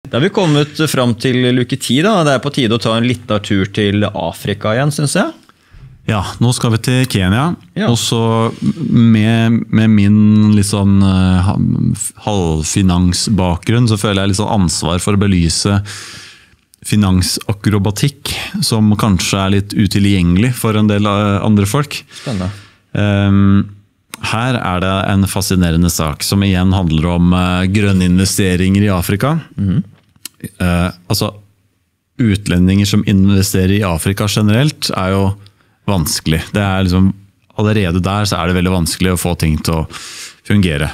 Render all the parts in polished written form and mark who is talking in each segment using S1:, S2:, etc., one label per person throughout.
S1: Da har vi kommet fram til luke 10 da. Det på tide å ta en liten tur til Afrika igjen, synes jeg.
S2: Ja, nå skal vi til Kenya,
S1: Ja.
S2: og så med min litt sånn halvfinansbakgrunn, så føler jeg litt sånn ansvar for å belyse finansakrobatikk, som kanskje litt utilgjengelig for en del andre folk.
S1: Spennende.
S2: Her det en fascinerende sak, som igjen handler om grønne investeringer i Afrika. Altså, utlendinger som investerer i Afrika generelt jo vanskelig. Det liksom, allerede der så det veldig vanskelig å få ting til å fungere.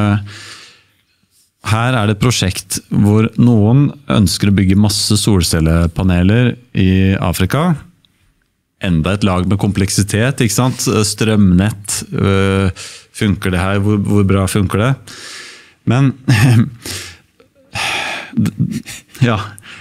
S2: Her det et prosjekt hvor noen ønsker å bygge masse solcellepaneler i Afrika. Enda et lag med kompleksitet, ikke sant? Strømnett, funker det her? Hvor bra funker det? Men, ja...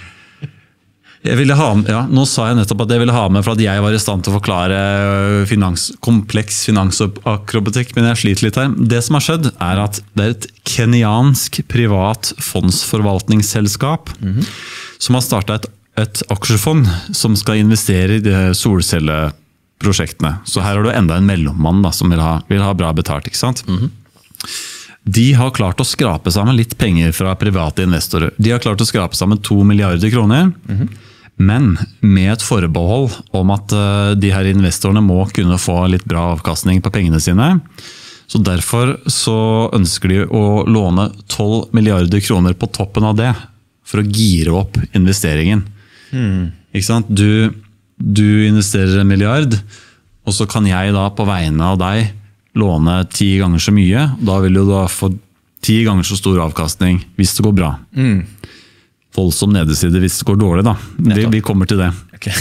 S2: nå sa jeg nettopp at jeg ville ha med for at jeg var i stand til å forklare kompleks finansakrobatikk, men jeg sliter litt her. Det som har skjedd at det et kenyansk privat fondsforvaltningsselskap som har startet et aksjefond som skal investere i de solcelleprosjektene. Så her har du enda en mellommann da, som vil ha bra betalt, ikke sant? De har klart å skrape sammen litt penger fra private investorer. De har klart å skrape sammen 2 milliarder kroner, men med et forbehold om at de her investorene må kunne få litt bra avkastning på pengene sine. Så derfor så ønsker de å låne 12 milliarder kroner på toppen av det, for å gire opp investeringen. Ikke sant? Du investerer 1 milliard, og så kan jeg da på vegne av deg låne 10 ganger så mye. Da vil du da få 10 ganger så stor avkastning hvis det går bra. Voldsom nedeside hvis det går dårlig da. Vi kommer til det.
S1: Okay.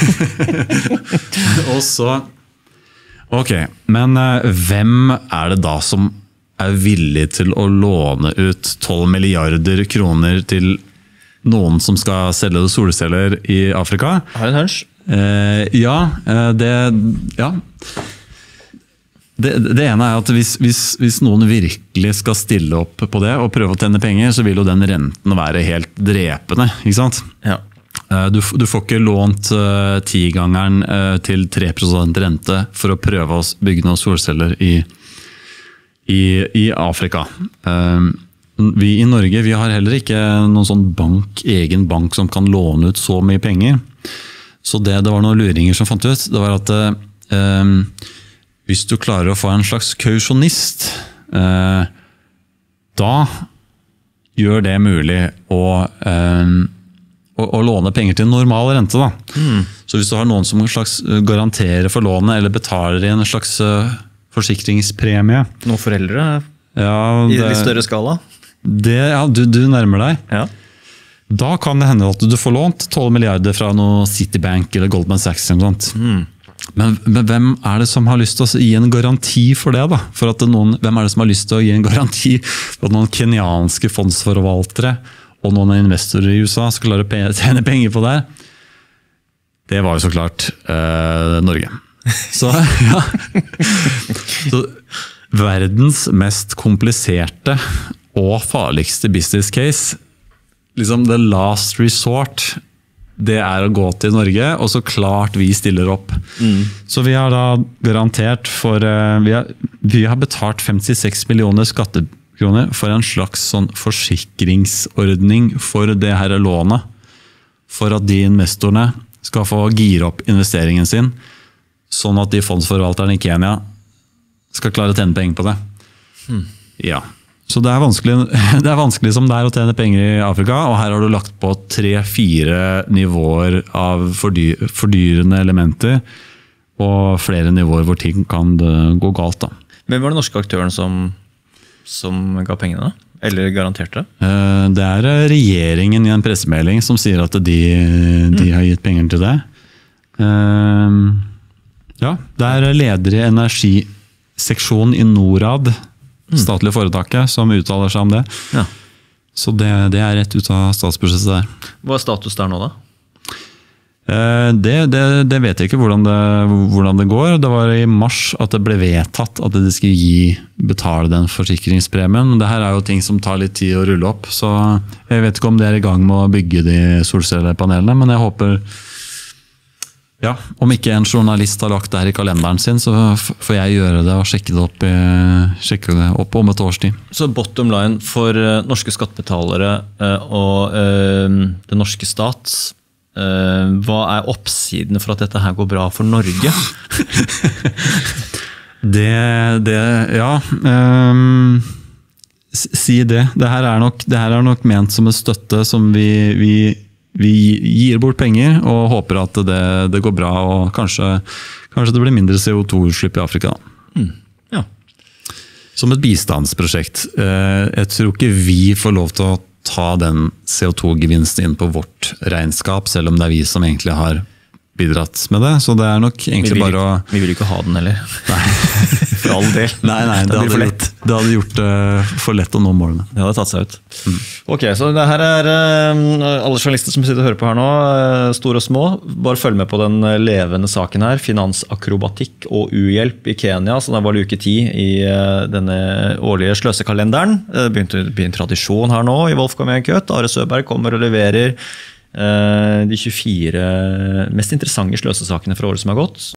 S2: Og så, ok, men hvem det da som villig til å låne ut 12 milliarder kroner til noen som skal selge solceller i Afrika?
S1: Har du en hunch?
S2: Det ene at hvis noen virkelig skal stille opp på det og prøve å tjene penger, så vil jo den renten være helt drepende, ikke sant?
S1: Ja.
S2: Du får ikke lånt 10-gangeren til 3% rente for å prøve å bygge noen solceller i Afrika. Vi i Norge vi har heller ikke noen sånn egen bank som kan låne ut så mye penger. Så det var noen luringer som fant ut, det var at hvis du klarer å få en slags kausjonist, da gjør det mulig å låne penger til normal rente. Da. Så hvis du har noen som slags garanterer for lånet, eller betaler i en slags forsikringspremie.
S1: Noen foreldre i litt større skala?
S2: Du nærmer deg.
S1: Ja.
S2: Da kan det hende at du får lånt 12 milliarder fra noe Citibank eller Goldman Sachs. Eller sånt. Men hvem det som har lyst til å gi en garanti for det? Da? For at hvem det som har lyst til å gi en garanti for at noen kenyanske fondsforvaltere og noen investorer i USA skal klare å tjene penger på det? Det var jo så klart Norge. Så, ja. Så, verdens mest kompliserte og farligste business case, liksom the last resort, det å gå til Norge, og så klart vi stiller opp. Så vi har da garantert for, vi har betalt 56 millioner skattekroner for en slags sånn forsikringsordning for det her lånet, for at de investorene skal få gire opp investeringen sin, sånn at de fondsforvalterne i Kenya skal klare å tjene penger på det. Ja. Så det vanskelig som det å tjene penger i Afrika, og her har du lagt på 3-4 nivåer av fordyrende elementer, og flere nivåer hvor ting kan gå galt. Da.
S1: Hvem var den norske aktøren som ga pengene da? Eller garanterte?
S2: Det regjeringen i en pressemelding som sier at de har gitt penger til det. Ja, det leder i energiseksjonen i NORAD, statlige foretaket, som uttaler seg om det.
S1: Ja.
S2: Så det rett ut av statsbudsjettet der.
S1: Hva status der nå da?
S2: Det vet jeg ikke hvordan det går. Det var i mars at det ble vedtatt at de skulle betale den forsikringspremien. Det her er jo ting som tar litt tid å rulle opp, så jeg vet ikke om de er i gang med å bygge de solcellepanelene, men jeg håper, ja, om ikke en journalist har lagt det her i kalenderen sin, så får jeg gjøre det og sjekke det opp om et års tid.
S1: Så bottom line for norske skattebetalere og den norske stat, hva er oppsidene for at dette her går bra for Norge?
S2: Ja, si det. Det her er nok ment som en støtte som vi gir bort penger og håper at det går bra, og kanskje det blir mindre CO2-utslipp i Afrika.
S1: Ja.
S2: Som et bistandsprosjekt. Jeg tror ikke vi får lov til å ta den CO2-gevinsten inn på vårt regnskap, selv om det er vi som egentlig har bidratt med det. Så det er nok egentlig bare å...
S1: Vi vil ikke ha den heller.
S2: Nei.
S1: For all del.
S2: Nei, det hadde gjort det for lett å nå målene.
S1: Det hadde tatt seg ut. Ok, så det her er alle journalister som sitter og hører på her nå, store og små. Bare følg med på den levende saken her. Finansakrobatikk og uhjelp i Kenya, så det var luke 10 i denne årlige sløsekalenderen. Det begynner en tradisjon her nå i Wolfgang Kutt. Are Søberg kommer og leverer de 24 mest interessante sløsesakene fra året som har gått.